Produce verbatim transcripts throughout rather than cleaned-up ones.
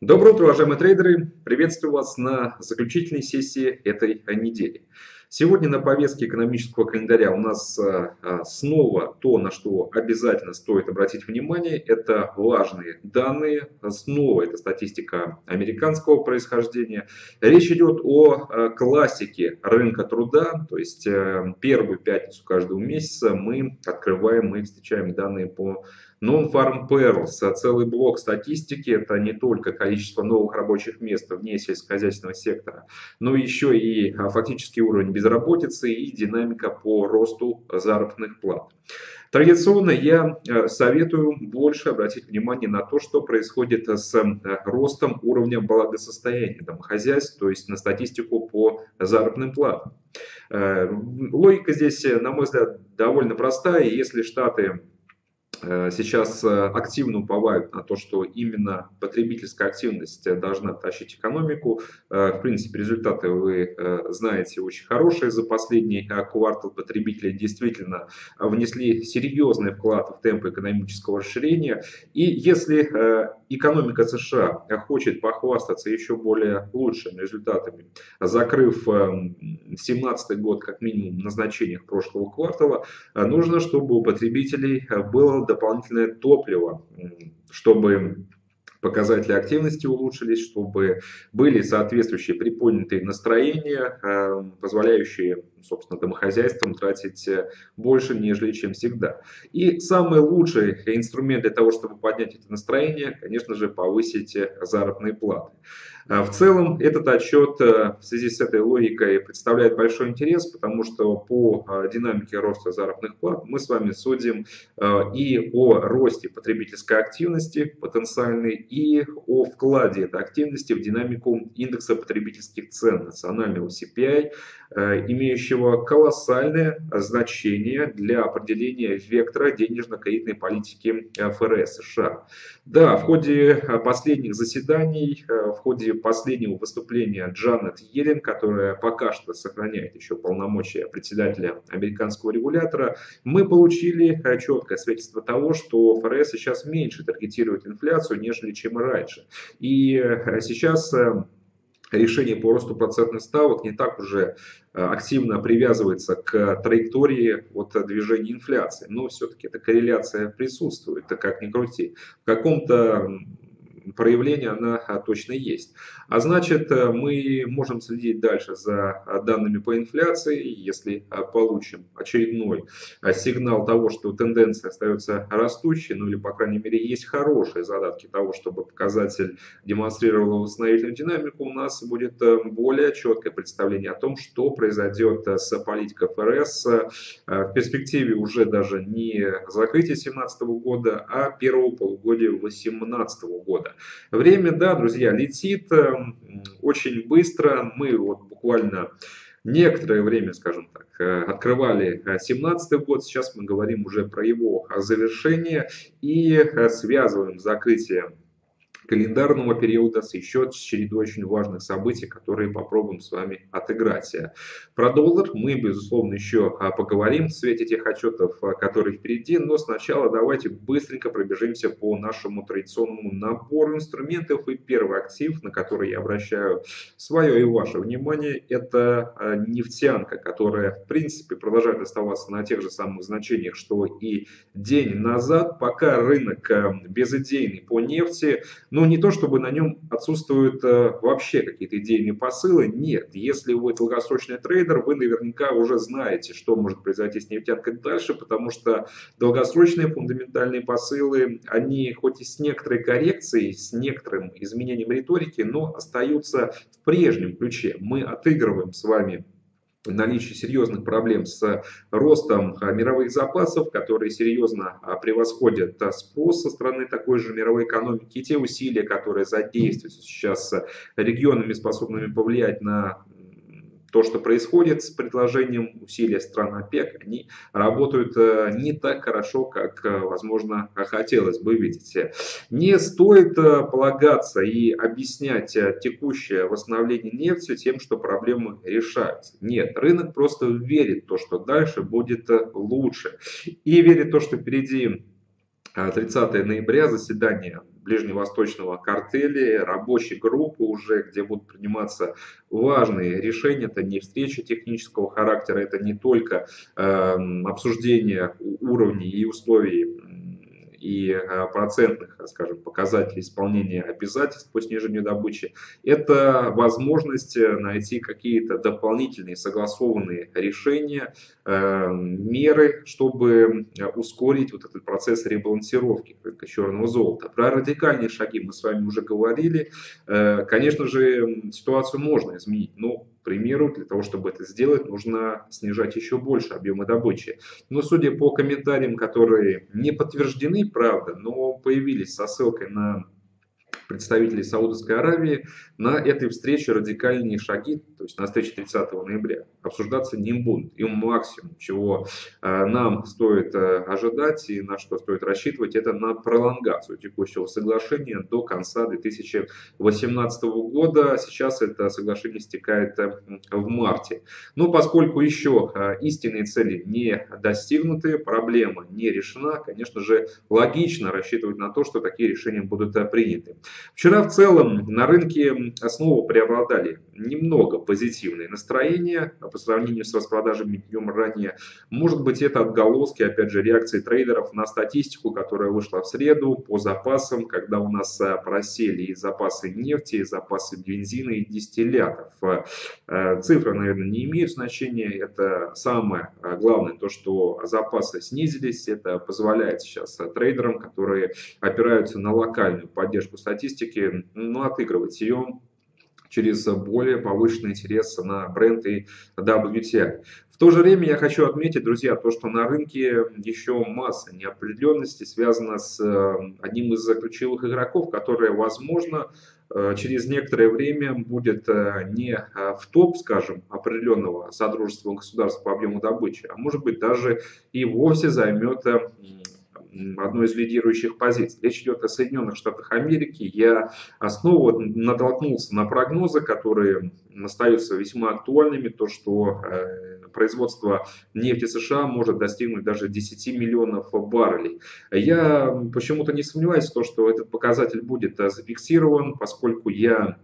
Доброе утро, уважаемые трейдеры! Приветствую вас на заключительной сессии этой недели. Сегодня на повестке экономического календаря у нас снова то, на что обязательно стоит обратить внимание. Это важные данные. Снова это статистика американского происхождения. Речь идет о классике рынка труда. То есть первую пятницу каждого месяца мы открываем и встречаем данные по Non-Farm Payrolls, целый блок статистики, это не только количество новых рабочих мест вне сельскохозяйственного сектора, но еще и фактический уровень безработицы и динамика по росту заработных плат. Традиционно я советую больше обратить внимание на то, что происходит с ростом уровня благосостояния домохозяйств, то есть на статистику по заработным платам. Логика здесь, на мой взгляд, довольно простая. Если Штаты сейчас активно уповают на то, что именно потребительская активность должна тащить экономику. В принципе, результаты вы знаете очень хорошие. За последний квартал потребители действительно внесли серьезный вклад в темпы экономического расширения. И если экономика США хочет похвастаться еще более лучшими результатами, закрыв две тысячи семнадцатый год как минимум на значениях прошлого квартала, нужно, чтобы у потребителей было дополнительное топливо, чтобы показатели активности улучшились, чтобы были соответствующие приподнятые настроения, позволяющие, собственно, домохозяйствам тратить больше, нежели чем всегда. И самый лучший инструмент для того, чтобы поднять это настроение, конечно же, повысить заработные платы. В целом, этот отчет в связи с этой логикой представляет большой интерес, потому что по динамике роста заработных плат мы с вами судим и о росте потребительской активности потенциальной, и о вкладе этой активности в динамику индекса потребительских цен, национального си пи ай, имеющего колоссальное значение для определения вектора денежно-кредитной политики эф эр эс США. Да, в ходе последних заседаний, в ходе последнего выступления Джанет Йеллен, которая пока что сохраняет еще полномочия председателя американского регулятора, мы получили четкое свидетельство того, что эф эр эс сейчас меньше таргетирует инфляцию, нежели чем и раньше. И сейчас решение по росту процентных ставок не так уже активно привязывается к траектории от движения инфляции. Но все-таки эта корреляция присутствует, так как ни крути. В каком-то проявление она точно есть. А значит, мы можем следить дальше за данными по инфляции. Если получим очередной сигнал того, что тенденция остается растущей, ну или, по крайней мере, есть хорошие задатки того, чтобы показатель демонстрировал восстановительную динамику, у нас будет более четкое представление о том, что произойдет с политикой эф эр эс в перспективе уже даже не закрытия две тысячи семнадцатого года, а первого полугодия две тысячи восемнадцатого года. Время, да, друзья, летит очень быстро. Мы вот буквально некоторое время, скажем так, открывали две тысячи семнадцатый год. Сейчас мы говорим уже про его завершение и связываем закрытие календарного периода с еще с чередой очень важных событий, которые попробуем с вами отыграть. Про доллар мы, безусловно, еще поговорим в свете тех отчетов, которые впереди, но сначала давайте быстренько пробежимся по нашему традиционному набору инструментов. И первый актив, на который я обращаю свое и ваше внимание, это нефтянка, которая, в принципе, продолжает оставаться на тех же самых значениях, что и день назад, пока рынок безыдейный по нефти. Но не то, чтобы на нем отсутствуют э, вообще какие-то идейные посылы. Нет, если вы долгосрочный трейдер, вы наверняка уже знаете, что может произойти с нефтянкой дальше, потому что долгосрочные фундаментальные посылы, они хоть и с некоторой коррекцией, с некоторым изменением риторики, но остаются в прежнем ключе. Мы отыгрываем с вами наличие серьезных проблем с ростом мировых запасов, которые серьезно превосходят спрос со стороны такой же мировой экономики, и те усилия, которые задействуются сейчас регионами, способными повлиять на то, что происходит с предложением усилий стран ОПЕК, они работают не так хорошо, как, возможно, хотелось бы видеть. Не стоит полагаться и объяснять текущее восстановление нефти тем, что проблемы решаются. Нет, рынок просто верит в то, что дальше будет лучше. И верит в то, что впереди тридцатого ноября заседание ближневосточного картеля, рабочей группы уже, где будут приниматься важные решения. Это не встреча технического характера, это не только э, обсуждение уровней и условий и процентных, скажем, показателей исполнения обязательств по снижению добычи. Это возможность найти какие-то дополнительные согласованные решения, меры, чтобы ускорить вот этот процесс ребалансировки рынка черного золота. Про радикальные шаги мы с вами уже говорили. Конечно же, ситуацию можно изменить, но, к примеру, для того, чтобы это сделать, нужно снижать еще больше объемы добычи. Но судя по комментариям, которые не подтверждены, правда, но появились со ссылкой на представителей Саудовской Аравии, на этой встрече радикальные шаги, то есть на встрече тридцатого ноября, обсуждаться не будут. И максимум, чего э, нам стоит э, ожидать и на что стоит рассчитывать, это на пролонгацию текущего соглашения до конца две тысячи восемнадцатого года. Сейчас это соглашение истекает э, в марте. Но поскольку еще э, истинные цели не достигнуты, проблема не решена, конечно же, логично рассчитывать на то, что такие решения будут э, приняты. Вчера в целом на рынке снова преобладали немного позитивные настроения по сравнению с распродажами днем ранее. Может быть, это отголоски, опять же, реакции трейдеров на статистику, которая вышла в среду по запасам, когда у нас просели и запасы нефти, и запасы бензина и дистиллятов. Цифры, наверное, не имеют значения. Это самое главное, то, что запасы снизились. Это позволяет сейчас трейдерам, которые опираются на локальную поддержку статистики, ну, отыгрывать ее через более повышенный интерес на бренд и дабл ю ти ай. В то же время я хочу отметить, друзья, то, что на рынке еще масса неопределенности связана с одним из ключевых игроков, которое, возможно, через некоторое время будет не в топ, скажем, определенного содружества государств по объему добычи, а может быть даже и вовсе займет одной из лидирующих позиций. Речь идет о Соединенных Штатах Америки. Я снова натолкнулся на прогнозы, которые остаются весьма актуальными. То, что производство нефти США может достигнуть даже десяти миллионов баррелей. Я почему-то не сомневаюсь в том, что этот показатель будет зафиксирован, поскольку я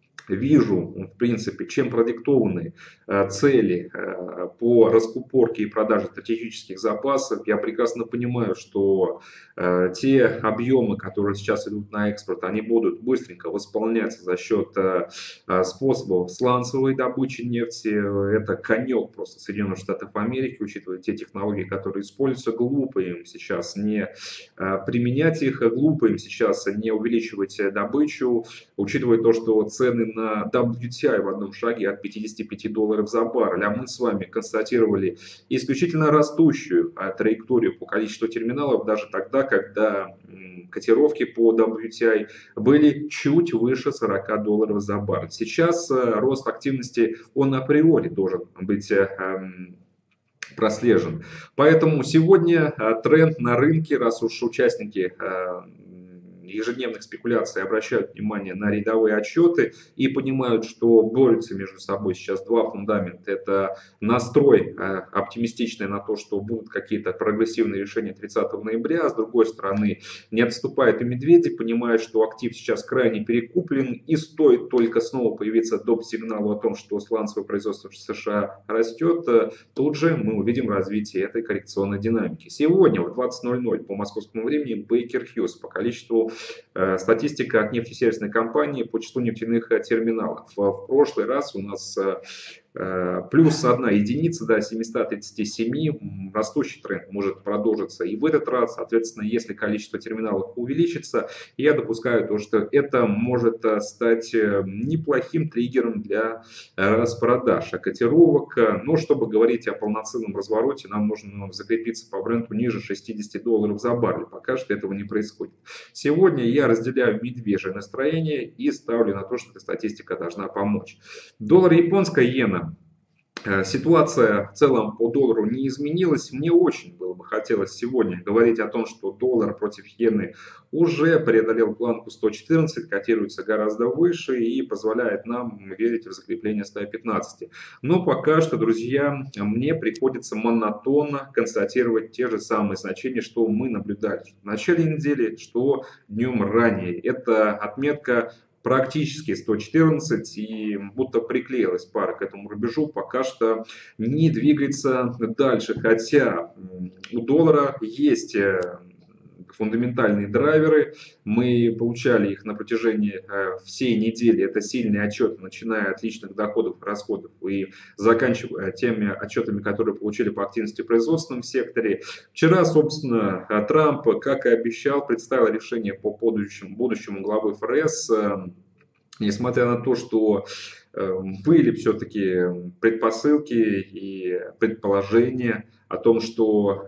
вижу, в принципе, чем продиктованы цели по раскупорке и продаже стратегических запасов. Я прекрасно понимаю, что те объемы, которые сейчас идут на экспорт, они будут быстренько восполняться за счет способов сланцевой добычи нефти. Это конек просто Соединенных Штатов Америки, учитывая те технологии, которые используются. Глупо им сейчас не применять их, глупо им сейчас не увеличивать добычу, учитывая то, что цены на дабл ю ти ай в одном шаге от пятидесяти пяти долларов за баррель, а мы с вами констатировали исключительно растущую траекторию по количеству терминалов даже тогда, когда котировки по дабл ю ти ай были чуть выше сорока долларов за баррель. Сейчас рост активности, он априори должен быть прослежен. Поэтому сегодня тренд на рынке, раз уж участники ежедневных спекуляций обращают внимание на рядовые отчеты и понимают, что борются между собой сейчас два фундамента. Это настрой оптимистичный на то, что будут какие-то прогрессивные решения тридцатого ноября, а с другой стороны не отступают и медведи, понимая, что актив сейчас крайне перекуплен и стоит только снова появиться доп. Сигналу о том, что сланцевое производство в США растет, тут же мы увидим развитие этой коррекционной динамики. Сегодня в двадцать ноль ноль по московскому времени Baker Hughes по количеству статистика от нефтесервисной компании по числу нефтяных терминалов. В прошлый раз у нас плюс одна единица до семисот тридцати семи, растущий тренд может продолжиться и в этот раз. Соответственно, если количество терминалов увеличится, я допускаю то, что это может стать неплохим триггером для распродаж котировок. Но чтобы говорить о полноценном развороте, нам нужно закрепиться по бренду ниже шестидесяти долларов за баррель. Пока что этого не происходит. Сегодня я разделяю медвежье настроение и ставлю на то, что эта статистика должна помочь. Доллар, японская иена. Ситуация в целом по доллару не изменилась. Мне очень было бы хотелось сегодня говорить о том, что доллар против иены уже преодолел планку сто четырнадцать, котируется гораздо выше и позволяет нам верить в закрепление ста пятнадцати. Но пока что, друзья, мне приходится монотонно констатировать те же самые значения, что мы наблюдали в начале недели, что днем ранее. Это отметка практически сто четырнадцать, и будто приклеилась пара к этому рубежу, пока что не двигается дальше. Хотя у доллара есть фундаментальные драйверы, мы получали их на протяжении всей недели. Это сильные отчеты, начиная от личных доходов и расходов и заканчивая теми отчетами, которые получили по активности в производственном секторе. Вчера, собственно, Трамп, как и обещал, представил решение по будущему, будущему главы эф эр эс. Несмотря на то, что были все-таки предпосылки и предположения о том, что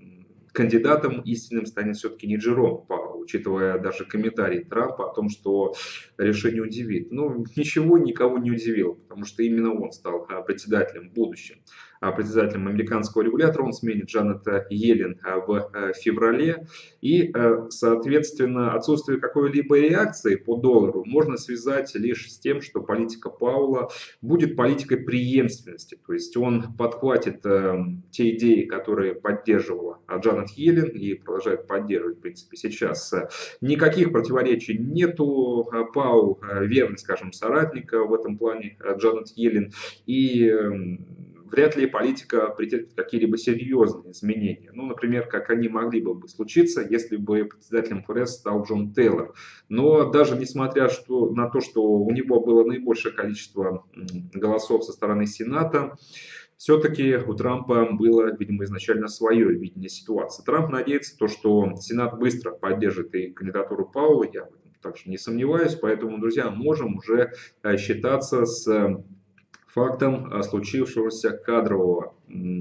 кандидатом истинным станет все-таки не Джером Пауэлл, учитывая даже комментарий Трампа о том, что решение удивит. Ну, ничего никого не удивило, потому что именно он стал председателем в будущем. Председателем американского регулятора он сменит Джанет Йеллен в феврале. И, соответственно, отсутствие какой-либо реакции по доллару можно связать лишь с тем, что политика Пауэлла будет политикой преемственности. То есть он подхватит те идеи, которые поддерживала Джанет Йеллен и продолжает поддерживать, в принципе, сейчас. Никаких противоречий нету. Пауэлл верный, скажем, соратник в этом плане Джанет Йеллен. И вряд ли политика претерпит какие-либо серьезные изменения. Ну, например, как они могли бы случиться, если бы председателем эф эр эс стал Джон Тейлор. Но даже несмотря что, на то, что у него было наибольшее количество голосов со стороны Сената, все-таки у Трампа было, видимо, изначально свое видение ситуации. Трамп надеется, то, что Сенат быстро поддержит и кандидатуру Пауэлла, я в этом также не сомневаюсь. Поэтому, друзья, можем уже считаться с фактом случившегося кадрового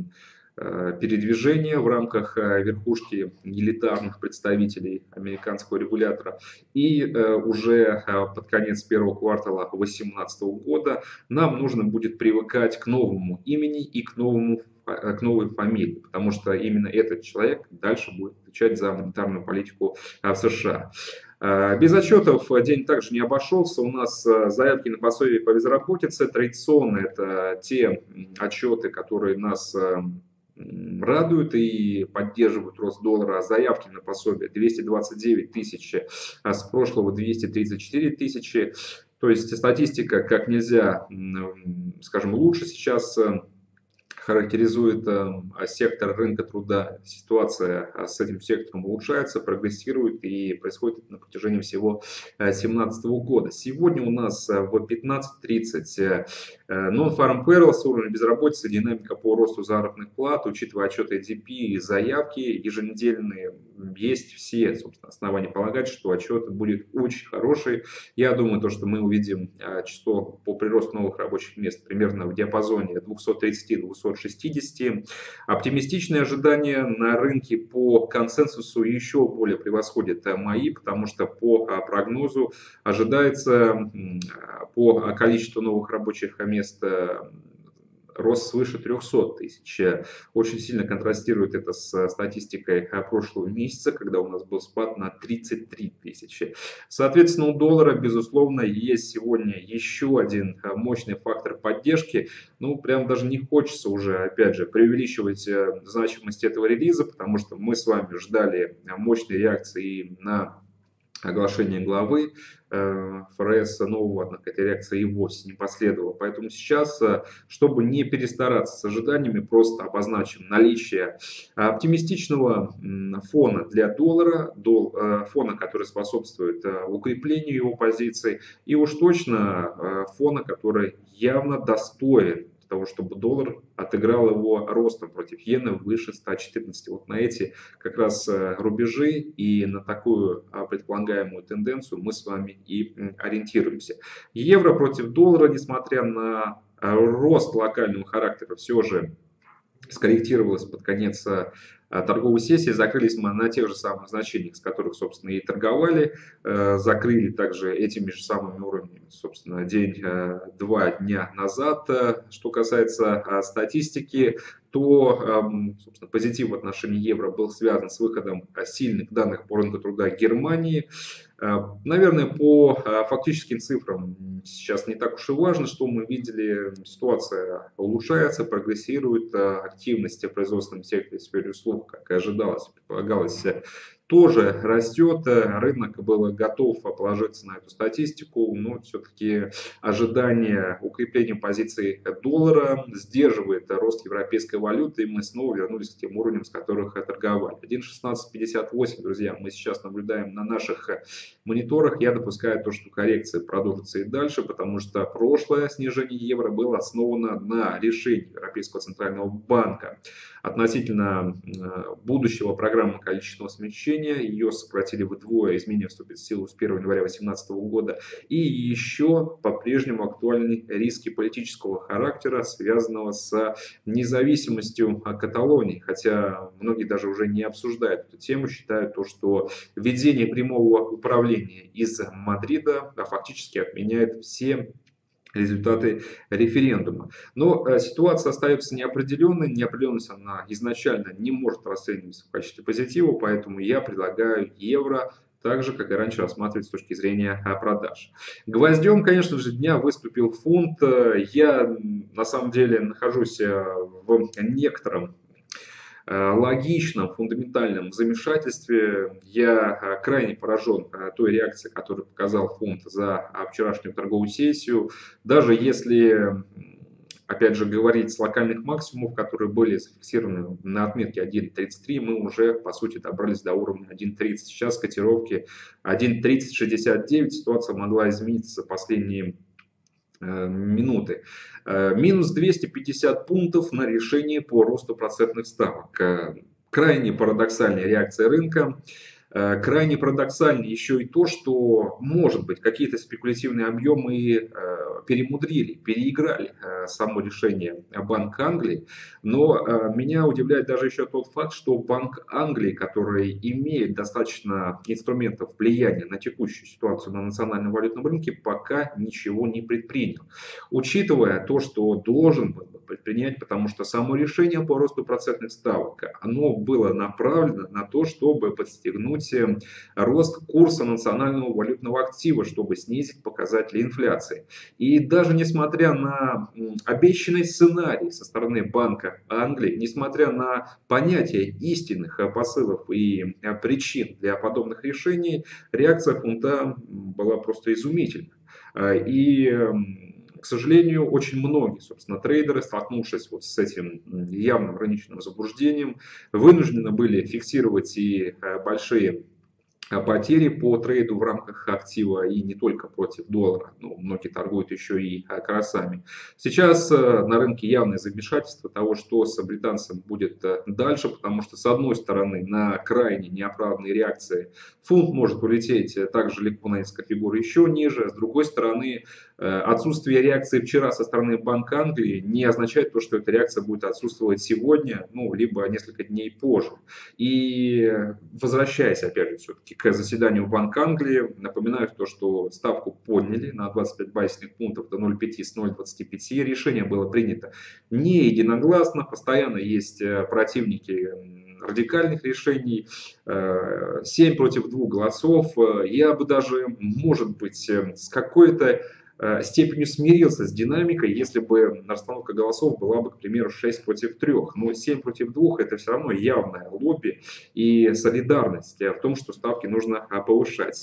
передвижения в рамках верхушки элитарных представителей американского регулятора. И уже под конец первого квартала две тысячи восемнадцатого года нам нужно будет привыкать к новому имени и к новому к новой фамилии, потому что именно этот человек дальше будет отвечать за монетарную политику в США. Без отчетов день также не обошелся. У нас заявки на пособие по безработице. Традиционно это те отчеты, которые нас радуют и поддерживают рост доллара. Заявки на пособие двести двадцать девять тысяч, а с прошлого двести тридцать четыре тысячи. То есть статистика как нельзя, скажем, лучше сейчас характеризует сектор рынка труда. Ситуация с этим сектором улучшается, прогрессирует и происходит на протяжении всего две тысячи семнадцатого года. Сегодня у нас в пятнадцать тридцать non-farm payrolls, уровень безработицы, динамика по росту заработных плат, учитывая отчеты эй ди пи и заявки еженедельные, есть все, собственно, основания полагать, что отчет будет очень хороший. Я думаю, то, что мы увидим число по приросту новых рабочих мест примерно в диапазоне двухсот тридцати — двухсот шестидесяти. Оптимистичные ожидания на рынке по консенсусу еще более превосходят мои, потому что по прогнозу ожидается по количеству новых рабочих мест рост свыше трёхсот тысяч. Очень сильно контрастирует это с статистикой прошлого месяца, когда у нас был спад на тридцать три тысячи. Соответственно, у доллара, безусловно, есть сегодня еще один мощный фактор поддержки. Ну, прям даже не хочется уже, опять же, преувеличивать значимость этого релиза, потому что мы с вами ждали мощной реакции на оглашение главы эф эр эс нового, однако эта реакция и вовсе не последовала. Поэтому сейчас, чтобы не перестараться с ожиданиями, просто обозначим наличие оптимистичного фона для доллара, фона, который способствует укреплению его позиций, и уж точно фона, который явно достоин того, чтобы доллар отыграл его ростом против иены выше ста четырнадцати. Вот на эти как раз рубежи и на такую предполагаемую тенденцию мы с вами и ориентируемся. Евро против доллара, несмотря на рост локального характера, все же скорректировалась под конец торговой сессии. Закрылись мы на тех же самых значениях, с которых, собственно, и торговали. Закрыли также этими же самыми уровнями, собственно, день-два дня назад. Что касается статистики, то, собственно, позитив в отношении евро был связан с выходом сильных данных по рынку труда Германии. Наверное, по фактическим цифрам сейчас не так уж и важно, что мы видели. Ситуация улучшается, прогрессирует, активность в производственном секторе, в сфере услуг, как и ожидалось, предполагалось, тоже растет. Рынок был готов положиться на эту статистику, но все-таки ожидание укрепления позиций доллара сдерживает рост европейской валюты, и мы снова вернулись к тем уровням, с которых торговали. один шестнадцать пятьдесят восемь, друзья, мы сейчас наблюдаем на наших мониторах. Я допускаю то, что коррекция продолжится и дальше, потому что прошлое снижение евро было основано на решении Европейского центрального банка относительно будущего программы количественного смягчения. Ее сократили вдвое, изменение вступит в силу с первого января две тысячи восемнадцатого года. И еще по-прежнему актуальны риски политического характера, связанного с независимостью Каталонии. Хотя многие даже уже не обсуждают эту тему, считают то, что введение прямого управления из Мадрида фактически отменяет все результаты референдума. Но э, ситуация остается неопределенной. Неопределенность она изначально не может расцениваться в качестве позитива, поэтому я предлагаю евро так же, как и раньше, рассматривать с точки зрения продаж. Гвоздем, конечно же, дня выступил фунт. Я на самом деле нахожусь в некотором логичном, фундаментальном замешательстве. Я крайне поражен той реакцией, которую показал фунт за вчерашнюю торговую сессию. Даже если, опять же, говорить с локальных максимумов, которые были зафиксированы на отметке один тридцать три, мы уже, по сути, добрались до уровня один тридцать. Сейчас котировки один тридцать шестьдесят девять. Ситуация могла измениться за последние минуты. Минус двести пятьдесят пунктов на решение по росту процентных ставок. Крайне парадоксальная реакция рынка. Крайне парадоксально еще и то, что, может быть, какие-то спекулятивные объемы перемудрили, переиграли само решение Банка Англии. Но меня удивляет даже еще тот факт, что Банк Англии, который имеет достаточно инструментов влияния на текущую ситуацию на национальном валютном рынке, пока ничего не предпринял. Учитывая то, что должен был предпринять, потому что само решение по росту процентных ставок, оно было направлено на то, чтобы подстегнуть рост курса национального валютного актива, чтобы снизить показатели инфляции. И даже несмотря на обещанный сценарий со стороны Банка Англии, несмотря на понятие истинных посылов и причин для подобных решений, реакция фунта была просто изумительна. И к сожалению, очень многие, собственно, трейдеры, столкнувшись вот с этим явным ограниченным заблуждением, вынуждены были фиксировать и большие потери по трейду в рамках актива и не только против доллара. Ну, многие торгуют еще и кросами. Сейчас на рынке явное замешательство того, что с британцем будет дальше, потому что с одной стороны на крайне неоправданные реакции фунт может улететь так же легко на несколько фигур еще ниже. С другой стороны, отсутствие реакции вчера со стороны Банка Англии не означает то, что эта реакция будет отсутствовать сегодня, ну, либо несколько дней позже. И возвращаясь, опять же, все-таки к заседанию Банка Англии, напоминаю то, что ставку подняли на двадцать пять базисных пунктов до ноль целых пять с ноль целых двадцати пяти. Решение было принято не единогласно, постоянно есть противники радикальных решений, семь против двух голосов. Я бы даже, может быть, с какой-то степенью смирился с динамикой, если бы расстановка голосов была бы, к примеру, шесть против трёх. Но семь против двух это все равно явное лобби и солидарность в том, что ставки нужно повышать.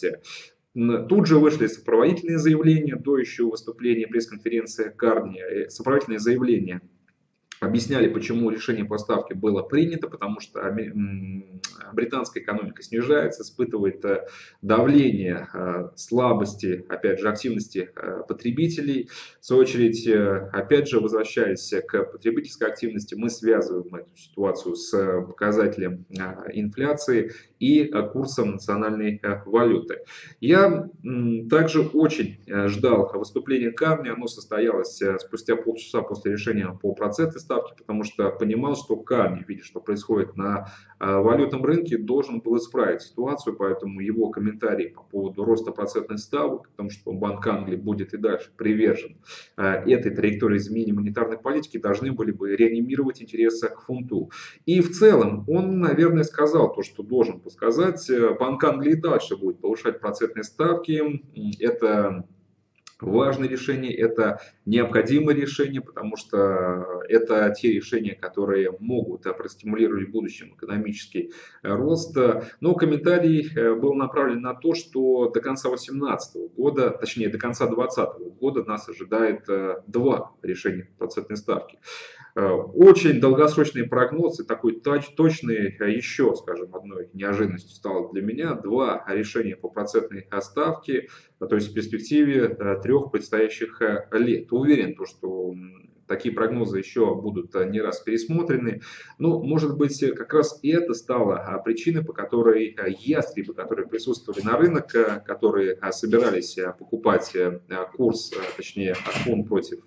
Тут же вышли сопроводительные заявления до еще выступления пресс-конференции Карни. Сопроводительные заявления объясняли, почему решение по ставке было принято, потому что британская экономика снижается, испытывает давление, слабости, опять же, активности потребителей. В свою очередь, опять же, возвращаясь к потребительской активности, мы связываем эту ситуацию с показателем инфляции и курсом национальной валюты. Я также очень ждал выступления Карни, оно состоялось спустя полчаса после решения по процентной ставке. ставки, потому что понимал, что каждый, видя, что происходит на валютном рынке, должен был исправить ситуацию, поэтому его комментарии по поводу роста процентных ставок, о том, что Банк Англии будет и дальше привержен этой траектории изменения монетарной политики, должны были бы реанимировать интересы к фунту. И в целом он, наверное, сказал то, что должен был сказать. Банк Англии и дальше будет повышать процентные ставки. Это важное решение, это необходимое решение, потому что это те решения, которые могут простимулировать в будущем экономический рост. Но комментарий был направлен на то, что до конца две тысячи восемнадцатого года, точнее до конца две тысячи двадцатого года нас ожидает два решения процентной ставки. Очень долгосрочные прогнозы, такой точный, еще, скажем, одной неожиданностью стало для меня, два решения по процентной ставке, то есть в перспективе трех предстоящих лет. Уверен, что такие прогнозы еще будут не раз пересмотрены. Но, может быть, как раз и это стало причиной, по которой ястребы, которые присутствовали на рынок, которые собирались покупать курс, точнее, фунт против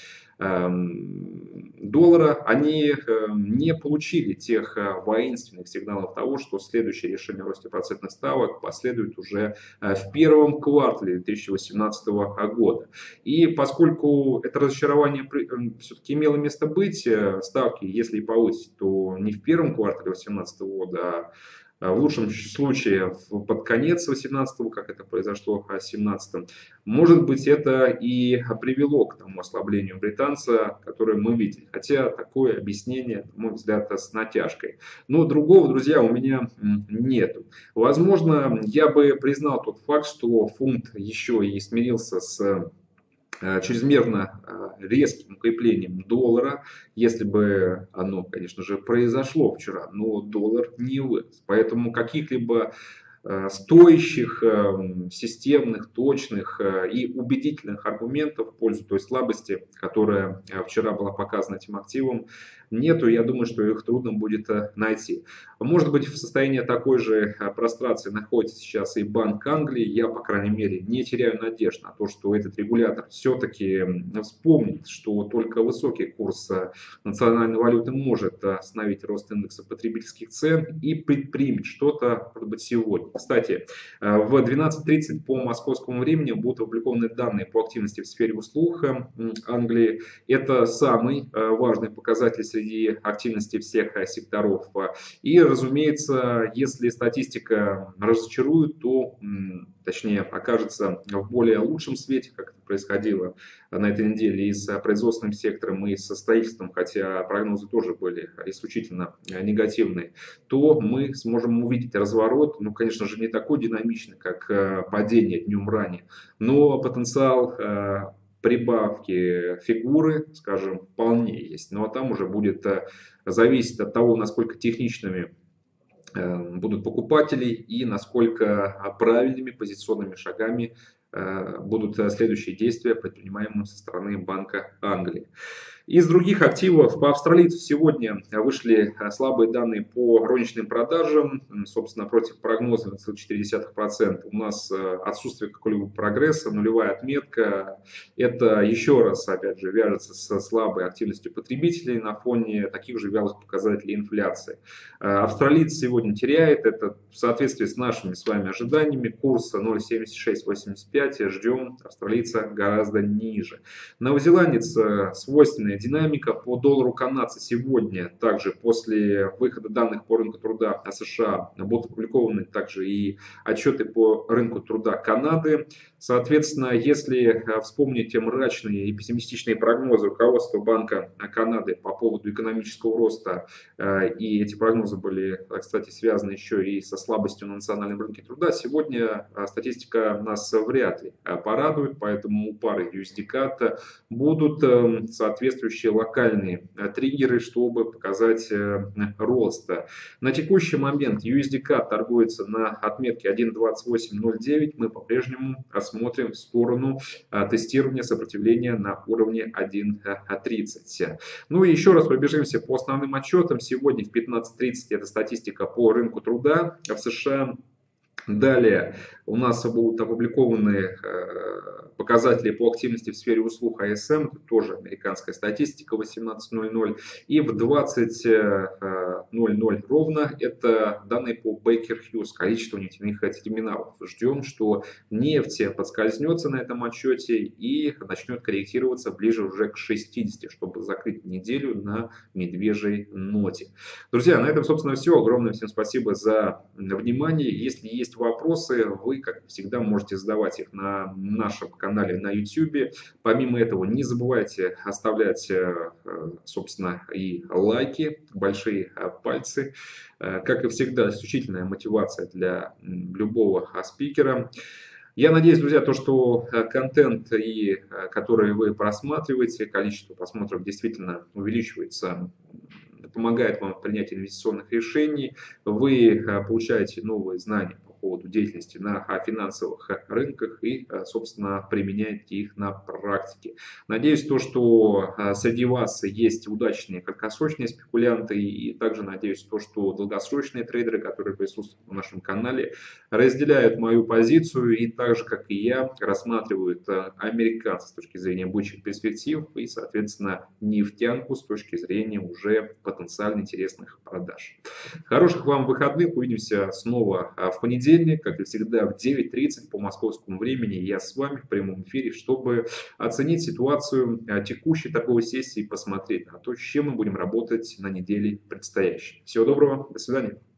доллара, они не получили тех воинственных сигналов того, что следующее решение о росте процентных ставок последует уже в первом квартале две тысячи восемнадцатого года. И поскольку это разочарование все-таки имело место быть, ставки, если и повысить, то не в первом квартале две тысячи восемнадцатого года, а в лучшем случае под конец две тысячи восемнадцатого, как это произошло в две тысячи семнадцатом, может быть, это и привело к тому ослаблению британца, которое мы видели. Хотя такое объяснение, на мой взгляд, с натяжкой. Но другого, друзья, у меня нету. Возможно, я бы признал тот факт, что фунт еще и смирился с чрезмерно резким укреплением доллара, если бы оно, конечно же, произошло вчера, но доллар не вырос. Поэтому каких-либо стоящих, системных, точных и убедительных аргументов в пользу той слабости, которая вчера была показана этим активом, нету. Я думаю, что их трудно будет найти. Может быть, в состоянии такой же прострации находится сейчас и Банк Англии. Я, по крайней мере, не теряю надежд на то, что этот регулятор все-таки вспомнит, что только высокий курс национальной валюты может остановить рост индекса потребительских цен и предпримет что-то, может быть, сегодня. Кстати, в двенадцать тридцать по московскому времени будут опубликованы данные по активности в сфере услуг Англии. Это самый важный показатель среди активности всех секторов. И, разумеется, если статистика разочарует, то, точнее, окажется в более лучшем свете, как это происходило на этой неделе и с производственным сектором, и со строительством, хотя прогнозы тоже были исключительно негативные, то мы сможем увидеть разворот, ну, конечно же, не такой динамичный, как падение днем ранее, но потенциал прибавки фигуры, скажем, вполне есть. Ну а там уже будет зависеть от того, насколько техничными будут покупатели и насколько правильными позиционными шагами будут следующие действия, предпринимаемые со стороны Банка Англии. Из других активов по австралийцу сегодня вышли слабые данные по розничным продажам, собственно, против прогноза на целых четыре десятых процента. У нас отсутствие какого-либо прогресса, нулевая отметка. Это еще раз, опять же, вяжется со слабой активностью потребителей на фоне таких же вялых показателей инфляции. Австралиец сегодня теряет, это в соответствии с нашими с вами ожиданиями. Курс ноль семьдесят шесть восемьдесят пять, ждем австралийца гораздо ниже. Новозеландец свойственный динамика по доллару канадца сегодня, также после выхода данных по рынку труда США, будут опубликованы также и отчеты по рынку труда Канады. Соответственно, если вспомните мрачные и пессимистичные прогнозы руководства Банка Канады по поводу экономического роста, и эти прогнозы были, кстати, связаны еще и со слабостью на национальном рынке труда, сегодня статистика нас вряд ли порадует, поэтому у пары ю эс ди кат будут соответствующие локальные триггеры, чтобы показать рост. На текущий момент ю эс ди кат торгуется на отметке один двадцать восемь ноль девять. Мы по-прежнему смотрим в сторону тестирования сопротивления на уровне один тридцать. Ну и еще раз пробежимся по основным отчетам. Сегодня в пятнадцать тридцать это статистика по рынку труда в США. Далее у нас будут опубликованы э, показатели по активности в сфере услуг А Эс Эм, это тоже американская статистика, восемнадцать ноль ноль. И в двадцать ноль ноль ровно это данные по Baker Hughes, количество нефтяных терминалов. Ждем, что нефть подскользнется на этом отчете и начнет корректироваться ближе уже к шестидесяти, чтобы закрыть неделю на медвежьей ноте. Друзья, на этом, собственно, все. Огромное всем спасибо за внимание. Если есть вопросы, вы, как всегда, можете задавать их на нашем канале на YouTube. Помимо этого, не забывайте оставлять, собственно, и лайки, большие пальцы. Как и всегда, исключительная мотивация для любого спикера. Я надеюсь, друзья, то, что контент, и, который вы просматриваете, количество просмотров действительно увеличивается, помогает вам в принятии инвестиционных решений, вы получаете новые знания по поводу деятельности на финансовых рынках и, собственно, применяете их на практике. Надеюсь, то, что среди вас есть удачные краткосрочные спекулянты, и также надеюсь, то, что долгосрочные трейдеры, которые присутствуют на нашем канале, разделяют мою позицию и так же, как и я, рассматривают американцев с точки зрения бычьих перспектив и, соответственно, нефтянку с точки зрения уже потенциально интересных продаж. Хороших вам выходных. Увидимся снова в понедельник, как и всегда, в девять тридцать по московскому времени. Я с вами в прямом эфире, чтобы оценить ситуацию текущей торговой сессии и посмотреть на то, с чем мы будем работать на неделе предстоящей. Всего доброго. До свидания.